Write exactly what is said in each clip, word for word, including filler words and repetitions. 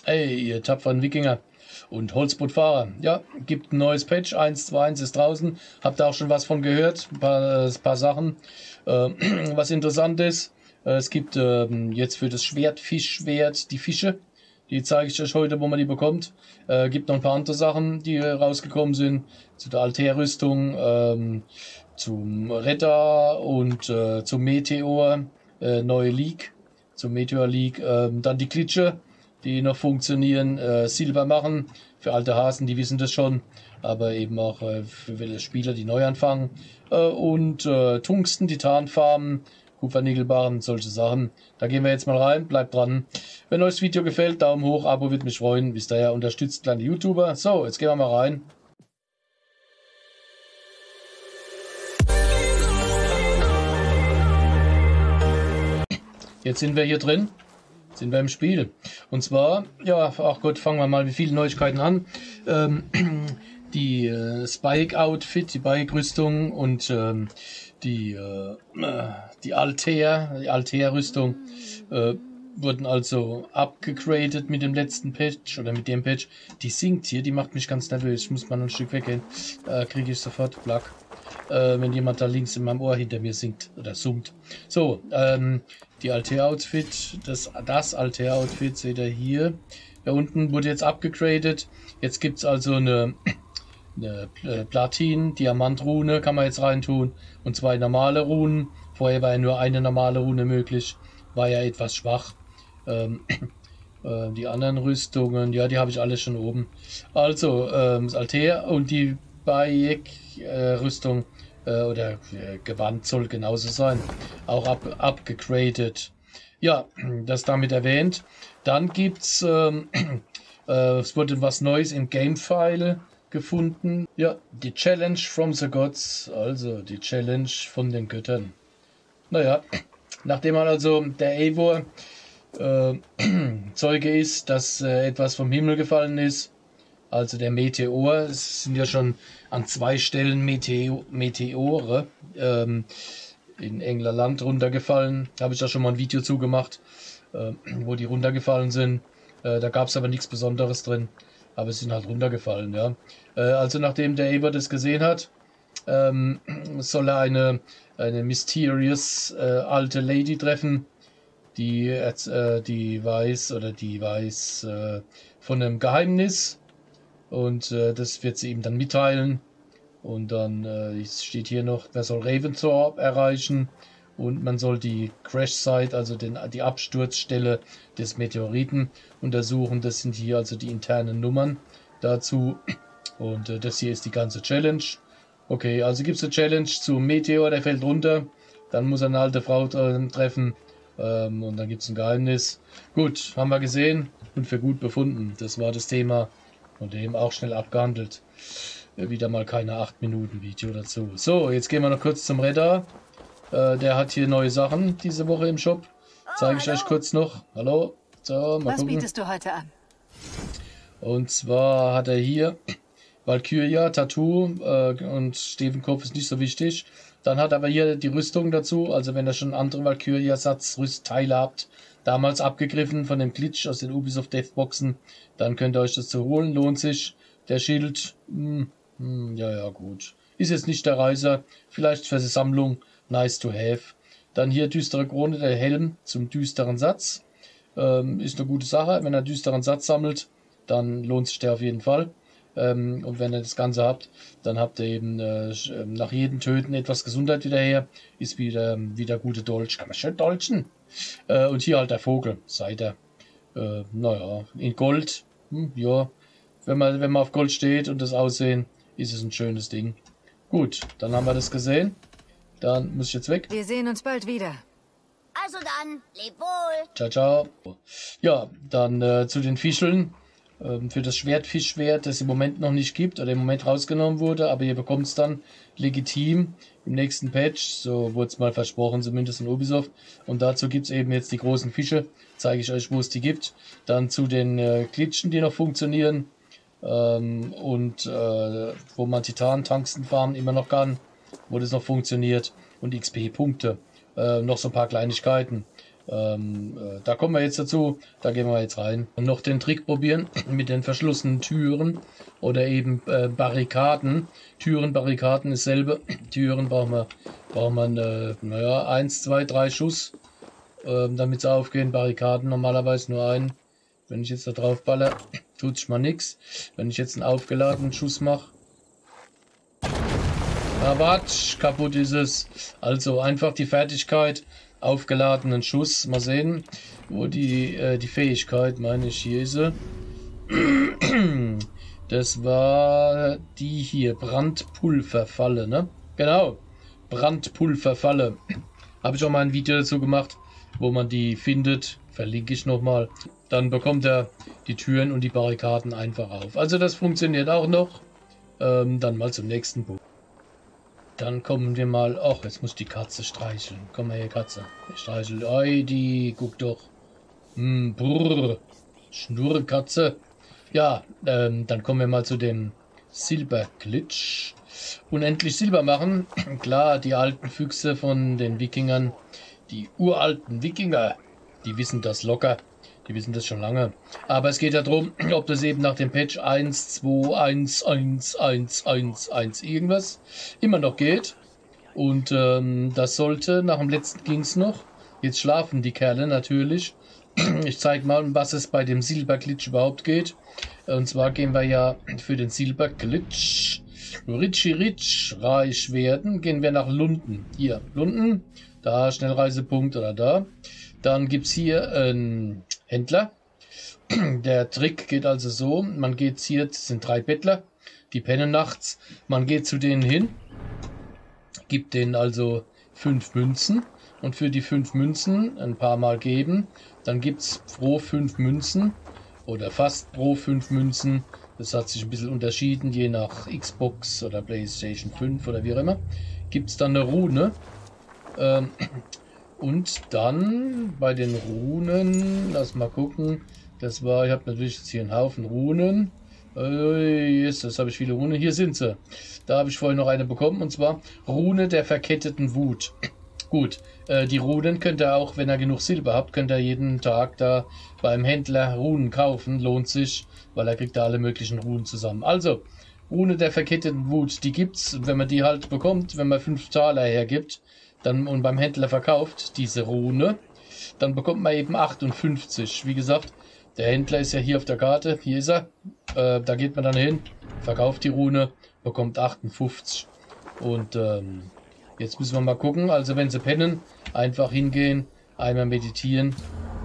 Hey, ihr tapferen Wikinger und Holzbootfahrer. Ja, gibt ein neues Patch, eins Punkt zweiundzwanzig ist draußen. Habt ihr auch schon was von gehört? Ein paar, äh, paar Sachen. Äh, was interessant ist, äh, es gibt äh, jetzt für das Schwertfischschwert die Fische. Die zeige ich euch heute, wo man die bekommt. Äh, gibt noch ein paar andere Sachen, die äh, rausgekommen sind. Zu der Altair-Rüstung, ähm, zum Retter und äh, zum Meteor, äh, neue League, zum Meteor League. Äh, dann die Klitsche, die noch funktionieren, äh, Silber machen. Für alte Hasen, die wissen das schon. Aber eben auch äh, für Spieler, die neu anfangen. Äh, und äh, Tungsten, Titanfarben, Kupfernickelbarren, solche Sachen. Da gehen wir jetzt mal rein, bleibt dran. Wenn euch das Video gefällt, Daumen hoch, Abo würde mich freuen. Bis daher unterstützt kleine YouTuber. So, jetzt gehen wir mal rein. Jetzt sind wir hier drin. Sind wir im Spiel. Und zwar, ja, ach Gott, fangen wir mal mit vielen Neuigkeiten an. Ähm, die äh, Spike-Outfit, die Bike-Rüstung und ähm, die, äh, die Altair, die Altair-Rüstung äh, wurden also abgegradet mit dem letzten Patch oder mit dem Patch. Die singt hier, die macht mich ganz nervös. Ich muss mal ein Stück weggehen. Äh, kriege ich sofort Plack. Äh, wenn jemand da links in meinem Ohr hinter mir singt oder summt. So, ähm, die Altair-Outfit, das, das Altair-Outfit seht ihr hier. Da unten wurde jetzt abgegradet. Jetzt gibt es also eine, eine Platin-Diamant-Rune, kann man jetzt reintun. Und zwei normale Runen. Vorher war ja nur eine normale Rune möglich. War ja etwas schwach. Ähm, äh, die anderen Rüstungen, ja, die habe ich alle schon oben. Also, ähm, das Altair und die Bayek-Rüstung äh, oder äh, Gewand soll genauso sein. Auch ab, abgegradet. Ja, das damit erwähnt. Dann gibt's, ähm, äh, es wurde was Neues im Game-File gefunden. Ja, die Challenge from the Gods, also die Challenge von den Göttern. Naja, nachdem man also der Eivor äh, Zeuge ist, dass äh, etwas vom Himmel gefallen ist, also der Meteor, es sind ja schon an zwei Stellen Meteo Meteore ähm, in England runtergefallen. Da habe ich da schon mal ein Video zugemacht, äh, wo die runtergefallen sind. Äh, da gab es aber nichts Besonderes drin, aber es sind halt runtergefallen. Ja. Äh, also nachdem der Eivor das gesehen hat, ähm, soll er eine, eine mysterious äh, alte Lady treffen, die, äh, die weiß oder die weiß äh, von einem Geheimnis. Und äh, das wird sie ihm dann mitteilen. Und dann äh, steht hier noch, wer soll Ravensthorpe erreichen. Und man soll die Crash-Site, also den, die Absturzstelle des Meteoriten untersuchen. Das sind hier also die internen Nummern dazu. Und äh, das hier ist die ganze Challenge. Okay, also gibt es eine Challenge zum Meteor, der fällt runter. Dann muss er eine alte Frau äh, treffen. Ähm, und dann gibt es ein Geheimnis. Gut, haben wir gesehen und für gut befunden. Das war das Thema. Und eben auch schnell abgehandelt. Wieder mal keine acht Minuten Video dazu. So, jetzt gehen wir noch kurz zum Retter. Äh, der hat hier neue Sachen diese Woche im Shop. Zeige ich oh, euch kurz noch. Hallo. So, mal Was gucken. bietest du heute an? Und zwar hat er hier Valkyria, Tattoo äh, und Stevenkopf ist nicht so wichtig. Dann hat aber hier die Rüstung dazu. Also wenn ihr schon andere Valkyria-Satz-Rüstteile habt, damals abgegriffen von dem Glitch aus den Ubisoft Deathboxen, dann könnt ihr euch das zu holen, lohnt sich. Der Schild, hm, hm, ja, ja, gut. Ist jetzt nicht der Reiser, vielleicht für die Sammlung, nice to have. Dann hier düstere Krone, der Helm zum düsteren Satz. Ähm, ist eine gute Sache, wenn ihr einen düsteren Satz sammelt, dann lohnt sich der auf jeden Fall. Ähm, und wenn ihr das Ganze habt, dann habt ihr eben äh, nach jedem Töten etwas Gesundheit wieder her. Ist wieder, wieder gute Dolch, kann man schön dolchen. Äh, und hier halt der Vogel, seid ihr. Äh, naja, in Gold, hm, ja, wenn man, wenn man auf Gold steht und das Aussehen, ist es ein schönes Ding. Gut, dann haben wir das gesehen. Dann muss ich jetzt weg. Wir sehen uns bald wieder. Also dann, leb wohl. Ciao, ciao. Ja, dann äh, zu den Fischeln. Ähm, für das Schwertfischschwert, das im Moment noch nicht gibt oder im Moment rausgenommen wurde, aber ihr bekommt es dann legitim im nächsten Patch. So wurde es mal versprochen, zumindest in Ubisoft. Und dazu gibt es eben jetzt die großen Fische. Zeige ich euch, wo es die gibt. Dann zu den äh, Glitchen, die noch funktionieren. Ähm, und äh, wo man Titan-Tungsten farmen immer noch kann, wo das noch funktioniert. Und X P-Punkte. Äh, noch so ein paar Kleinigkeiten. Ähm, äh, da kommen wir jetzt dazu, da gehen wir jetzt rein. Und noch den Trick probieren mit den verschlossenen Türen oder eben äh, Barrikaden. Türen, Barrikaden ist dasselbe. Türen brauchen wir, brauchen wir äh, naja, eins, zwei, drei Schuss, äh, damit sie aufgehen. Barrikaden normalerweise nur einen. Wenn ich jetzt da drauf baller, tut sich mal nichts. Wenn ich jetzt einen aufgeladenen Schuss mache, Quatsch, kaputt ist es. Also einfach die Fertigkeit, aufgeladenen Schuss. Mal sehen, wo die, äh, die Fähigkeit, meine ich, hier ist sie. Das war die hier, Brandpulverfalle, ne? Genau, Brandpulverfalle. Habe ich auch mal ein Video dazu gemacht, wo man die findet. Verlinke ich nochmal. Dann bekommt er die Türen und die Barrikaden einfach auf. Also das funktioniert auch noch. Ähm, dann mal zum nächsten Punkt. Dann kommen wir mal... Ach, jetzt muss die Katze streicheln. Komm mal her, Katze. Ich streichel. Ei, die... Guck doch. Hm, brrr. Schnurrkatze. Ja, ähm, dann kommen wir mal zu dem Silberglitch. Unendlich Silber machen. Klar, die alten Füchse von den Wikingern. Die uralten Wikinger. Die wissen das locker. Die wissen das schon lange. Aber es geht ja darum, ob das eben nach dem Patch eins, zwei, eins, eins, eins, eins, eins irgendwas immer noch geht. Und ähm, das sollte, nach dem letzten ging es noch. Jetzt schlafen die Kerle natürlich. Ich zeige mal, was es bei dem Silberglitch überhaupt geht. Und zwar gehen wir ja für den Silberglitch Richie Rich reich werden. Gehen wir nach Lunden. Hier, Lunden. Da, Schnellreisepunkt oder da. Dann gibt es hier einen Händler. Der Trick geht also so, man geht hier, das sind drei Bettler, die pennen nachts. Man geht zu denen hin, gibt denen also fünf Münzen und für die fünf Münzen ein paar Mal geben. Dann gibt es pro fünf Münzen oder fast pro fünf Münzen, das hat sich ein bisschen unterschieden, je nach Xbox oder PlayStation fünf oder wie auch immer, gibt es dann eine Rune. Ähm, Und dann bei den Runen, lass mal gucken, das war, ich habe natürlich jetzt hier einen Haufen Runen. Äh, yes, das habe ich viele Runen, hier sind sie. Da habe ich vorhin noch eine bekommen und zwar Rune der verketteten Wut. Gut, äh, die Runen könnt ihr auch, wenn ihr genug Silber habt, könnt ihr jeden Tag da beim Händler Runen kaufen, lohnt sich, weil er kriegt da alle möglichen Runen zusammen. Also, Rune der verketteten Wut, die gibt's und wenn man die halt bekommt, wenn man fünf Taler hergibt, dann und beim Händler verkauft, diese Rune, dann bekommt man eben achtundfünfzig. Wie gesagt, der Händler ist ja hier auf der Karte, hier ist er, äh, da geht man dann hin, verkauft die Rune, bekommt achtundfünfzig. Und ähm, jetzt müssen wir mal gucken, also wenn sie pennen, einfach hingehen, einmal meditieren.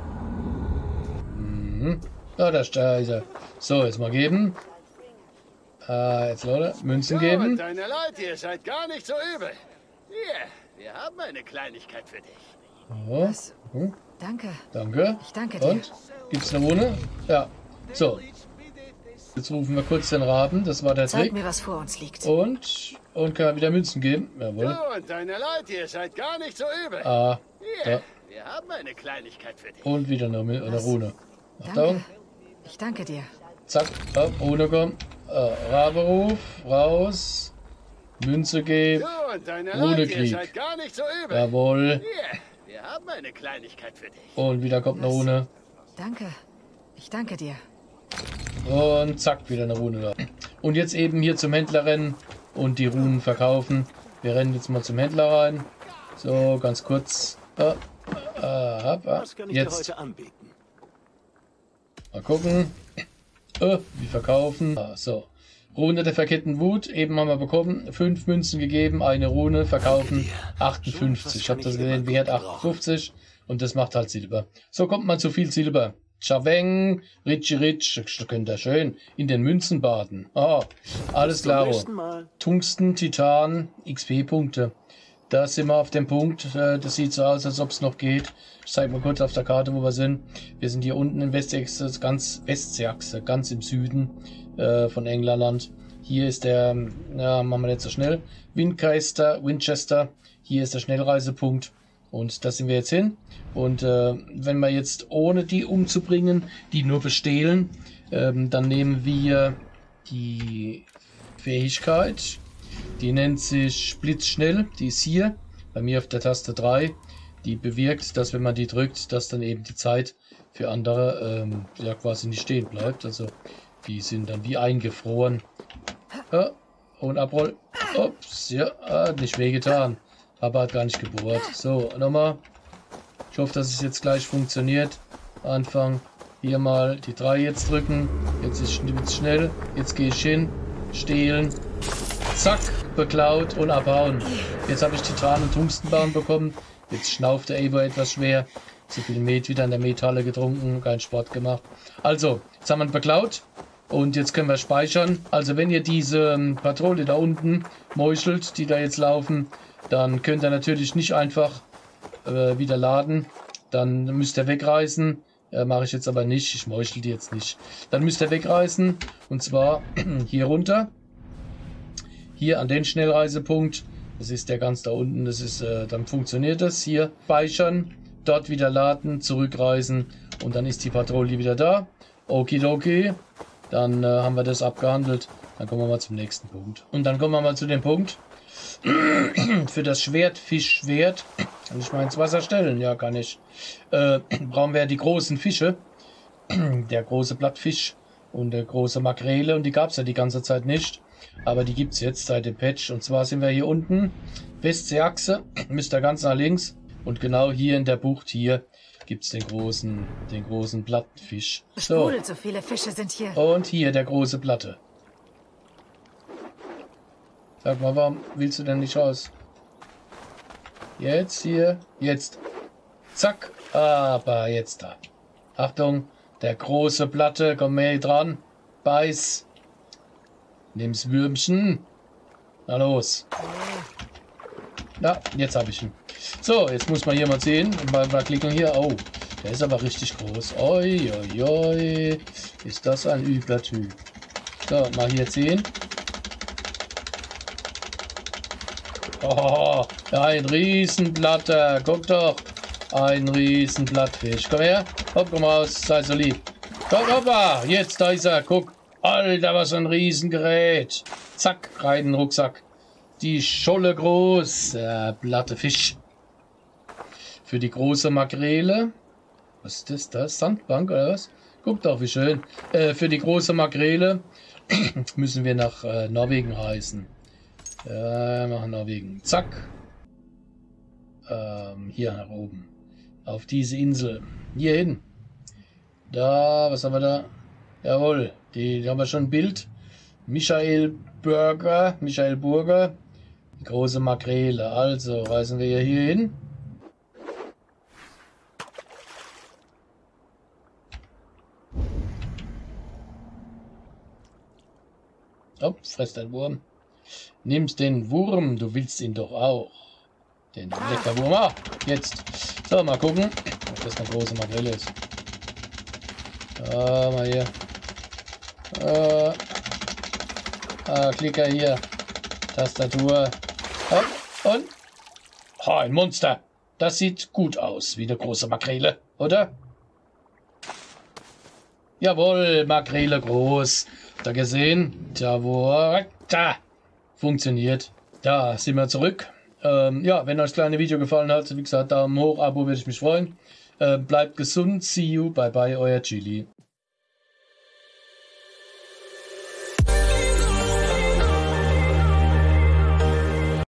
Mhm. Ja, da ist er. So, jetzt mal geben. Äh, jetzt Leute, Münzen geben. Deine Leute, ihr seid gar nicht so übel. Hier. Wir haben eine Kleinigkeit für dich. Oh. Hm. Danke. Danke. Ich danke dir. Und? Gibt's eine Rune? Ja. So. Jetzt rufen wir kurz den Raben. Das war der Zeig Trick. mir, was vor uns liegt. Und? Und können wir wieder Münzen geben? Jawohl. Du und deine Leute, ihr seid gar nicht so übel. Ah. Hier, Da. wir haben eine Kleinigkeit für dich. Und wieder eine, eine Rune. Achtung. Danke. Ich danke dir. Zack. Hopp, Rune kommt. Äh, Raberuf. Raus. Münze geben. Du und deine Rune Leute, ihr Krieg. seid gar nicht so übel. Jawohl. Hier, wir haben eine Kleinigkeit für dich. Und wieder kommt eine Rune. Danke. Ich danke dir. Und zack, wieder eine Rune da. Und jetzt eben hier zum Händler rennen und die Runen verkaufen. Wir rennen jetzt mal zum Händler rein. So, ganz kurz. Ah, ah, hab, ah. Was kann ich Jetzt dir heute anbieten? mal gucken. Äh, wir verkaufen. Ah, so. Rune der verketteten Wut. Eben haben wir bekommen. Fünf Münzen gegeben. Eine Rune. Verkaufen. achtundfünfzig. Ich habe das gesehen. Wert achtundfünfzig. Und das macht halt Silber. So kommt man zu viel Silber. Chaveng, Ritchi Ritsch, da könnt ihr schön in den Münzen baden. Ah, alles klar. Tungsten, Titan, X P-Punkte. Da sind wir auf dem Punkt. Das sieht so aus, als ob es noch geht. Ich zeige mal kurz auf der Karte, wo wir sind. Wir sind hier unten in Westachse, ganz Westachse, ganz im Süden äh, von England. Hier ist der, ja, machen wir nicht so schnell, Winchester, Winchester. Hier ist der Schnellreisepunkt. Und da sind wir jetzt hin. Und äh, wenn wir jetzt, ohne die umzubringen, die nur bestehlen, ähm, dann nehmen wir die Fähigkeit. Die nennt sich Blitzschnell. Die ist hier bei mir auf der Taste drei. die bewirkt, dass wenn man die drückt, dass dann eben die Zeit für andere ähm, ja quasi nicht stehen bleibt. Also die sind dann wie eingefroren. Ja, und Abroll. Ups, ja, hat nicht wehgetan. Aber hat gar nicht gebohrt. So, nochmal. Ich hoffe, dass es jetzt gleich funktioniert. Anfang. Hier mal die drei jetzt drücken. Jetzt ist es schnell. Jetzt gehe ich hin. Stehlen. Zack. Beklaut und abhauen. Jetzt habe ich Titan- und Tungstenbahn bekommen. Jetzt schnauft der Eber etwas schwer. Zu viel Met wieder in der Methalle getrunken. Kein Sport gemacht. Also, jetzt haben wir ihn beklaut. Und jetzt können wir speichern. Also wenn ihr diese ähm, Patrouille da unten meuchelt, die da jetzt laufen, dann könnt ihr natürlich nicht einfach äh, wieder laden. Dann müsst ihr wegreißen. Äh, Mache ich jetzt aber nicht. Ich meuchel die jetzt nicht. Dann müsst ihr wegreißen. Und zwar hier runter. Hier an den Schnellreisepunkt. Das ist der ganz da unten. Das ist, äh, dann funktioniert das. Hier speichern. Dort wieder laden. Zurückreisen. Und dann ist die Patrouille wieder da. Okidoki. Dann äh, haben wir das abgehandelt. Dann kommen wir mal zum nächsten Punkt. Und dann kommen wir mal zu dem Punkt. Für das Schwert, Fischschwert. Kann ich mal ins Wasser stellen? Ja, kann ich. Äh, brauchen wir die großen Fische. Der große Blattfisch und der große Makrele. Und die gab es ja die ganze Zeit nicht. Aber die gibt es jetzt seit dem Patch. Und zwar sind wir hier unten. Westseeachse. Müsst ihr ganz nach links. Und genau hier in der Bucht hier gibt es den großen, den großen Plattenfisch. So. So viele Fische sind hier. Und hier der große Platte. Sag mal, warum willst du denn nicht raus? Jetzt hier, jetzt. Zack, aber jetzt da. Achtung, der große Platte, komm mehr dran. Beiß. Nimm's Würmchen. Na los. Na, jetzt habe ich ihn. So, jetzt muss man hier mal sehen. Mal, mal klicken hier. Oh, der ist aber richtig groß. Oi, oi, oi. Ist das ein übler Typ. So, mal hier sehen. Oh, ein Riesenblatter. Guck doch. Ein Riesenblattfisch. Komm her. Hopp, komm raus. Sei so lieb. Komm, hoppa. Jetzt, da ist er. Guck. Alter, was ein Riesengerät. Zack, rein in den Rucksack. Die Scholle groß. Äh, Platte Fisch. Für die große Makrele. Was ist das? Das Sandbank oder was? Guck doch, wie schön. Äh, für die große Makrele müssen wir nach äh, Norwegen reisen. Ja, machen Norwegen. Zack. Ähm, hier nach oben. Auf diese Insel. Hier hin. Da, was haben wir da? Jawohl, die, die haben wir schon ein Bild. Michael Burger. Michael Burger. Die große Makrele. Also reisen wir hier hin. Oh, fresst ein Wurm. Nimmst den Wurm, du willst ihn doch auch. Den lecker Wurm. Ah, jetzt. So, mal gucken, ob das eine große Makrele ist. Ah, mal hier. Ah, ah, Klicker hier. Tastatur. Hopp, und. Oh, ein Monster. Das sieht gut aus, wie eine große Makrele, oder? Jawohl, Makrele groß. Habt ihr gesehen? Jawohl. Da. Funktioniert. Da sind wir zurück. Ähm, ja, wenn euch das kleine Video gefallen hat, wie gesagt, Daumen hoch, Abo würde ich mich freuen. Äh, bleibt gesund. See you. Bye bye, euer Chili.